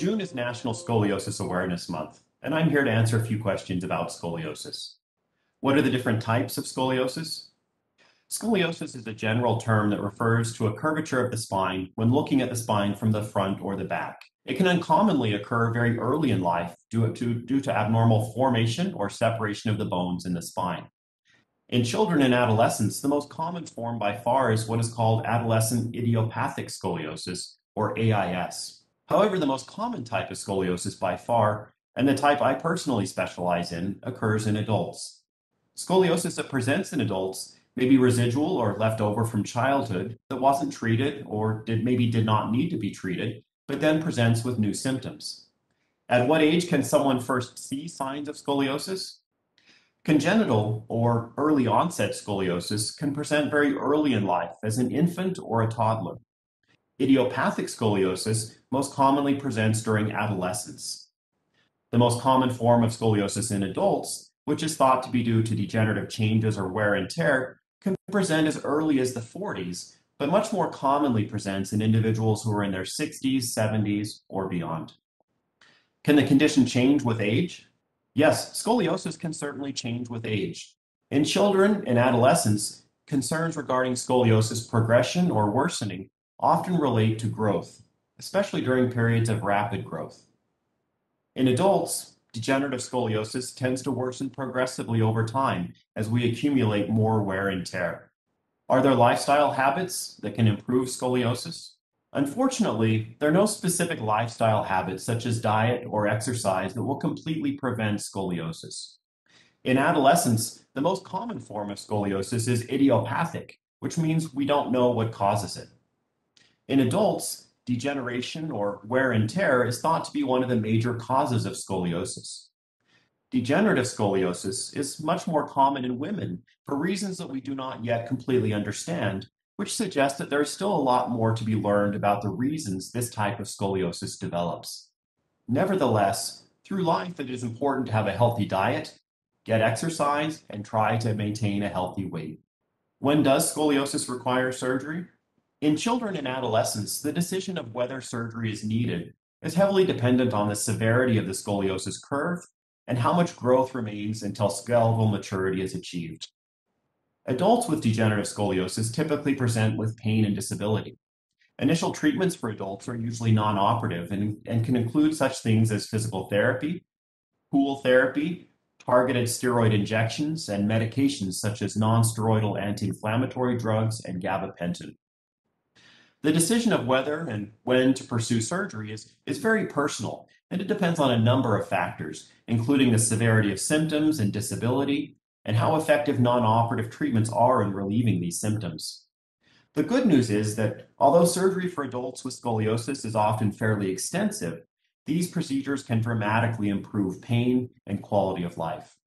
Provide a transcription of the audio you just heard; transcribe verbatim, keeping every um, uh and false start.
June is National Scoliosis Awareness Month, and I'm here to answer a few questions about scoliosis. What are the different types of scoliosis? Scoliosis is a general term that refers to a curvature of the spine when looking at the spine from the front or the back. It can uncommonly occur very early in life due to, due to abnormal formation or separation of the bones in the spine. In children and adolescents, the most common form by far is what is called Adolescent Idiopathic Scoliosis, or A I S. However, the most common type of scoliosis by far, and the type I personally specialize in, occurs in adults. Scoliosis that presents in adults may be residual or left over from childhood that wasn't treated or did, maybe did not need to be treated, but then presents with new symptoms. At what age can someone first see signs of scoliosis? Congenital or early onset scoliosis can present very early in life as an infant or a toddler. Idiopathic scoliosis most commonly presents during adolescence. The most common form of scoliosis in adults, which is thought to be due to degenerative changes or wear and tear, can present as early as the forties, but much more commonly presents in individuals who are in their sixties, seventies, or beyond. Can the condition change with age? Yes, scoliosis can certainly change with age. In children and adolescents, concerns regarding scoliosis progression or worsening often relate to growth, especially during periods of rapid growth. In adults, degenerative scoliosis tends to worsen progressively over time as we accumulate more wear and tear. Are there lifestyle habits that can improve scoliosis? Unfortunately, there are no specific lifestyle habits such as diet or exercise that will completely prevent scoliosis. In adolescence, the most common form of scoliosis is idiopathic, which means we don't know what causes it. In adults, degeneration or wear and tear is thought to be one of the major causes of scoliosis. Degenerative scoliosis is much more common in women for reasons that we do not yet completely understand, which suggests that there is still a lot more to be learned about the reasons this type of scoliosis develops. Nevertheless, through life, it is important to have a healthy diet, get exercise, and try to maintain a healthy weight. When does scoliosis require surgery? In children and adolescents, the decision of whether surgery is needed is heavily dependent on the severity of the scoliosis curve and how much growth remains until skeletal maturity is achieved. Adults with degenerative scoliosis typically present with pain and disability. Initial treatments for adults are usually non-operative and, and can include such things as physical therapy, pool therapy, targeted steroid injections, and medications such as non-steroidal anti-inflammatory drugs and gabapentin. The decision of whether and when to pursue surgery is, is very personal, and it depends on a number of factors, including the severity of symptoms and disability, and how effective non-operative treatments are in relieving these symptoms. The good news is that although surgery for adults with scoliosis is often fairly extensive, these procedures can dramatically improve pain and quality of life.